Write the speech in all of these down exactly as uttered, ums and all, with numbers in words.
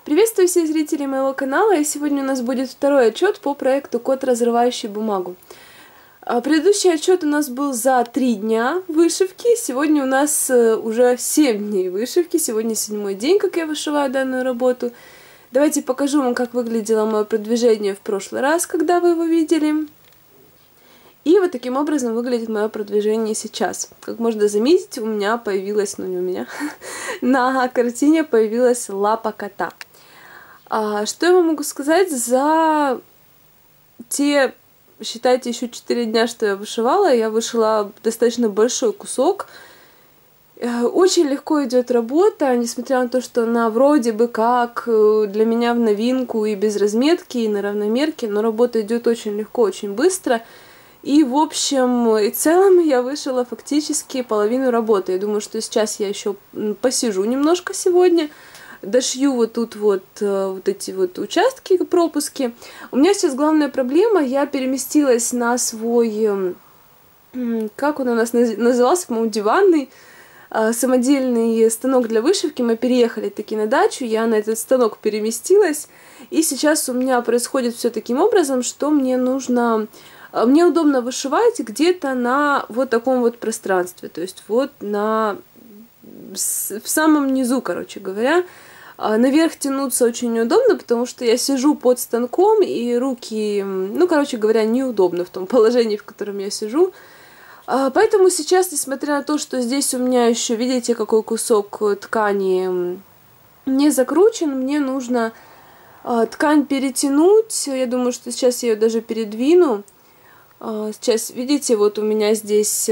Приветствую всех зрителей моего канала, и сегодня у нас будет второй отчет по проекту «Кот, разрывающий бумагу». Предыдущий отчет у нас был за три дня вышивки, сегодня у нас уже семь дней вышивки, сегодня седьмой день, как я вышиваю данную работу. Давайте покажу вам, как выглядело мое продвижение в прошлый раз, когда вы его видели. И вот таким образом выглядит мое продвижение сейчас. Как можно заметить, у меня появилась, ну не у меня, на картине появилась лапа кота. А, что я вам могу сказать за те, считайте, еще четыре дня, что я вышивала, я вышила достаточно большой кусок. Очень легко идет работа, несмотря на то, что она вроде бы как для меня в новинку и без разметки, и на равномерке, но работа идет очень легко, очень быстро. И в общем и целом я вышила фактически половину работы. Я думаю, что сейчас я еще посижу немножко сегодня, дошью вот тут вот, вот эти вот участки, пропуски. У меня сейчас главная проблема, я переместилась на свой, как он у нас назывался, по-моему, диванный, самодельный станок для вышивки. Мы переехали таки на дачу, я на этот станок переместилась. И сейчас у меня происходит все таким образом, что мне нужно... Мне удобно вышивать где-то на вот таком вот пространстве, то есть вот на... в самом низу, короче говоря. Наверх тянуться очень неудобно, потому что я сижу под станком, и руки, ну, короче говоря, неудобно в том положении, в котором я сижу. Поэтому сейчас, несмотря на то, что здесь у меня еще, видите, какой кусок ткани не закручен, мне нужно ткань перетянуть. Я думаю, что сейчас я ее даже передвину. Сейчас, видите, вот у меня здесь...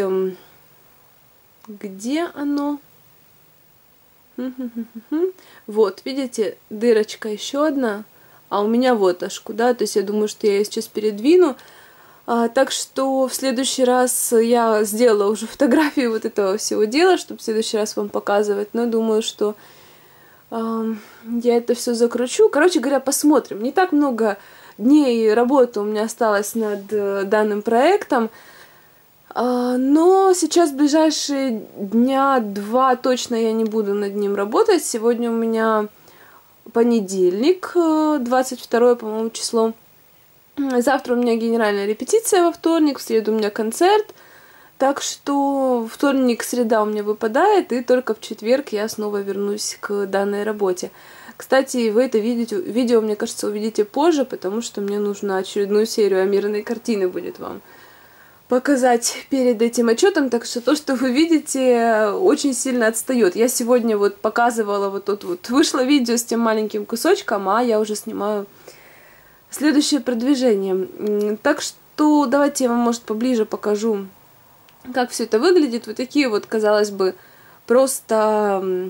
Где оно? Вот, видите, дырочка еще одна, а у меня вот аж куда, то есть я думаю, что я ее сейчас передвину. А, так что в следующий раз я сделала уже фотографию вот этого всего дела, чтобы в следующий раз вам показывать, но думаю, что э, я это все закручу. Короче говоря, посмотрим. Не так много дней работы у меня осталось над э, данным проектом, э, но сейчас в ближайшие дня два точно я не буду над ним работать. Сегодня у меня понедельник, двадцать второе, по-моему, число. Завтра у меня генеральная репетиция во вторник, в среду у меня концерт. Так что вторник, среда у меня выпадает, и только в четверг я снова вернусь к данной работе. Кстати, вы это видите, видео, мне кажется, увидите позже, потому что мне нужно очередную серию «Амирной картины» будет вам показать перед этим отчетом, так что то, что вы видите, очень сильно отстает. Я сегодня вот показывала вот тут вот, вышло видео с тем маленьким кусочком, а я уже снимаю следующее продвижение. Так что давайте я вам, может, поближе покажу, как все это выглядит. Вот такие вот, казалось бы, просто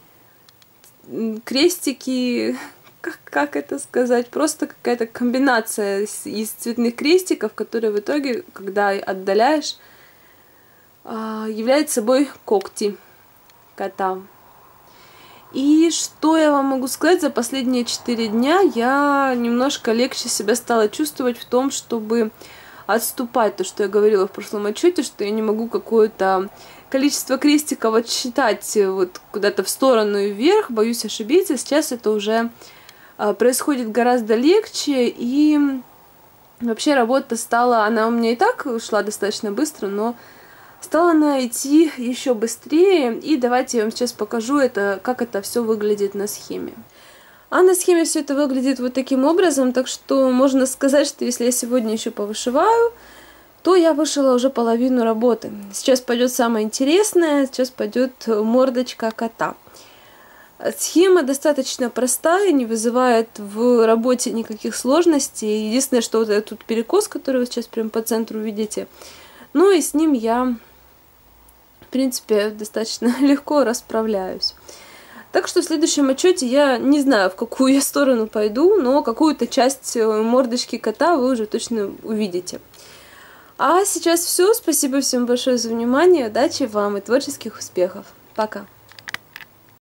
крестики, как, как это сказать, просто какая-то комбинация из цветных крестиков, которые в итоге, когда отдаляешь, является собой когти кота. И что я вам могу сказать, за последние четыре дня я немножко легче себя стала чувствовать в том, чтобы отступать, то, что я говорила в прошлом отчете, что я не могу какое-то количество крестиков отсчитать вот куда-то в сторону и вверх, боюсь ошибиться. Сейчас это уже происходит гораздо легче, и вообще работа стала, она у меня и так шла достаточно быстро, но стала она идти еще быстрее, и давайте я вам сейчас покажу, это, как это все выглядит на схеме. А на схеме все это выглядит вот таким образом, так что можно сказать, что если я сегодня еще повышиваю, то я вышила уже половину работы. Сейчас пойдет самое интересное, сейчас пойдет мордочка кота. Схема достаточно простая, не вызывает в работе никаких сложностей. Единственное, что вот этот тут перекос, который вы сейчас прям по центру видите, ну и с ним я, в принципе, достаточно легко расправляюсь. Так что в следующем отчете я не знаю, в какую я сторону пойду, но какую-то часть мордочки кота вы уже точно увидите. А сейчас все. Спасибо всем большое за внимание. Удачи вам и творческих успехов. Пока!